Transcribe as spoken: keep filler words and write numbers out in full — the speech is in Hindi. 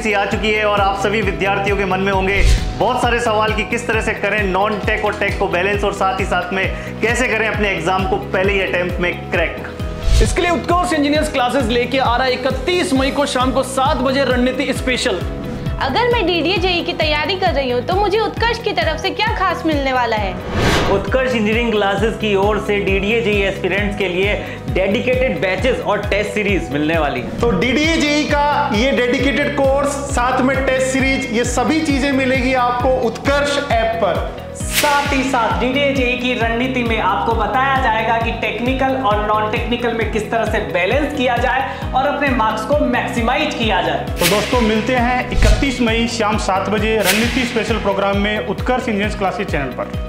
वैकेंसी आ चुकी है और आप सभी विद्यार्थियों के मन में होंगे बहुत सारे सवाल कि किस तरह से करें नॉन टेक और टेक को बैलेंस, और साथ ही साथ में कैसे करें अपने एग्जाम को पहले ही अटेम्प्ट में क्रैक। इसके लिए उत्कर्ष इंजीनियर्स क्लासेस लेके आ रहा है इकतीस मई को शाम को सात बजे रणनीति स्पेशल। अगर मैं डीडीए जेईई की तैयारी कर रही हूँ तो मुझे उत्कर्ष की तरफ से क्या खास मिलने वाला है? उत्कर्ष इंजीनियरिंग क्लासेस की ओर से डीडीए जेईई एस्पिरेंट्स के लिए डेडिकेटेड बैचेस और टेस्ट सीरीज मिलने वाली है। तो डीडीए जेईई का ये डेडिकेटेड कोर्स, साथ में टेस्ट सीरीज, ये सभी चीजें मिलेगी आपको उत्कर्ष ऐप पर। साथ ही साथ डीडीए जेईई की रणनीति में आपको बताया जाएगा कि टेक्निकल और नॉन टेक्निकल में किस तरह से बैलेंस किया जाए और अपने मार्क्स को मैक्सिमाइज किया जाए। तो दोस्तों मिलते हैं इकतीस मई शाम सात बजे रणनीति स्पेशल प्रोग्राम में उत्कर्ष इंजीनियर्स क्लासेस चैनल पर।